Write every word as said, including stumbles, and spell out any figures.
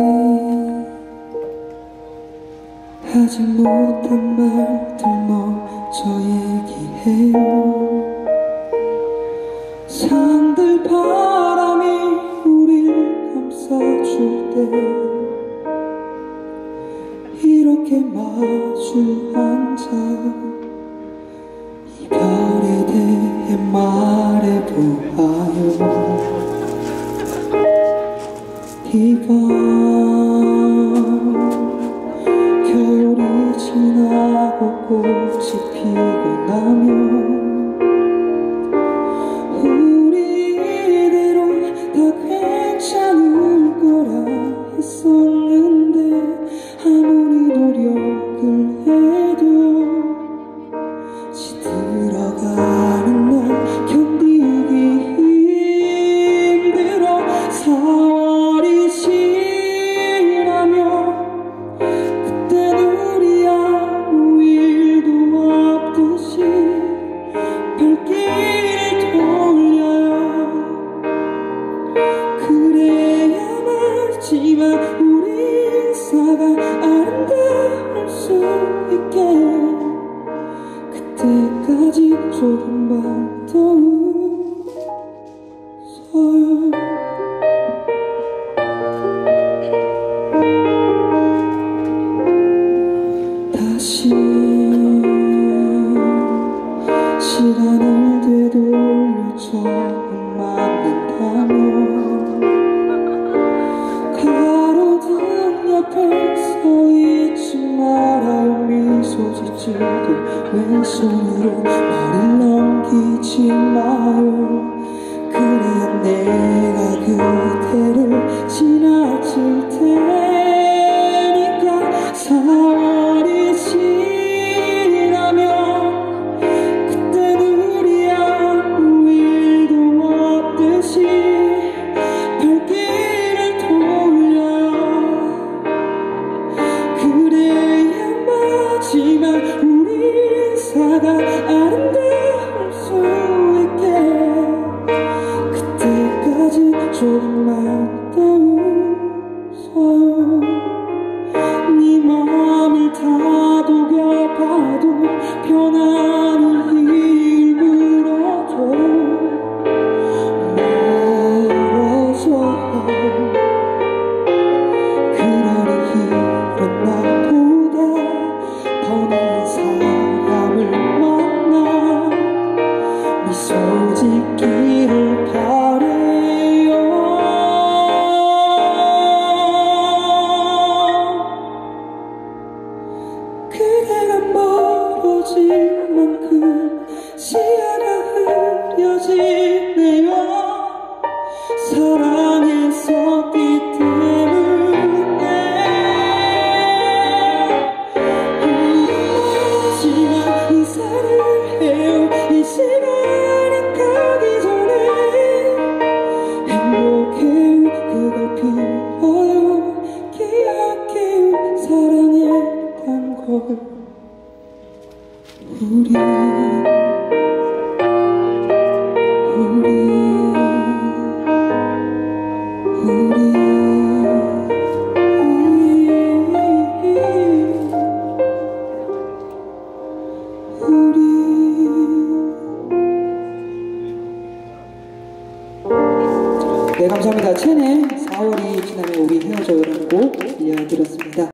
하지 못한 말들 먼저 얘기해요. 산들 바람이 우릴 감싸줄 때 이렇게 마주 앉아 이별에 대해 말해보아요. 이건 겨울이 지나고 꽃이 피고 나면 우리 이대로 다 괜찮을 거라 했었는데 아무리 노력을 해도 시들어가는 날 견디기 힘들어. 사월이 지나면 그땐 우리 아무 일도 없듯이 발길을 돌려요. 그래야 마지막 우리 사가 아름다울 수 있게 그때까지 조금만 더 웃어요. 다시 시간을 되돌려 처음 만난다면 가로등 옆에 서있지 말아요. 미소 짓지도 왼손으로 말을 넘기지 마요. 그래야 내가 그대를 지나칠 테니까. 사월이 지나면 그땐 우리 아무 일도 없듯이 발길을 돌려요. 그래야 마지막 우리 사가 아름다울 수 있게 그때까지 조금만 더 웃어요. 네 맘을 다독여봐도 변하는 힘으로도 멀어져요. 그러니 이런 나보다 더 나은 사람을 만나 미소 짓기를 바래요. 그대가 멀어질 만큼 시야가 흐려지네요. 사랑했었기 때문에 마지막 인사를 해요. 이 시간이 가기 전에 행복해요. 그걸 빌어요. 기억해요. 사랑했던 걸. 우리 우리 우리 우리 네, 감사합니다. 첸의 사월이 지나면 우리 헤어져요라는 곡 들려드렸습니다.